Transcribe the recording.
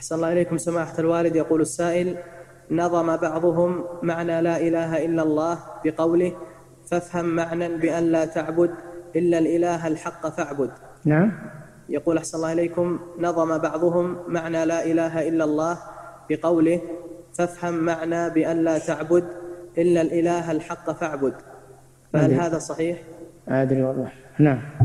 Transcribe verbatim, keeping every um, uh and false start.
أحسن الله إليكم سماحة الوالد. يقول السائل: نظم بعضهم معنى لا إله إلا الله بقوله: فافهم معنى بأن لا تعبد إلا الإله الحق فاعبد. نعم. يقول أحسن الله إليكم: نظم بعضهم معنى لا إله إلا الله بقوله: فافهم معنى بأن لا تعبد إلا الإله الحق فاعبد، فهل هذا صحيح؟ أدري والله. نعم.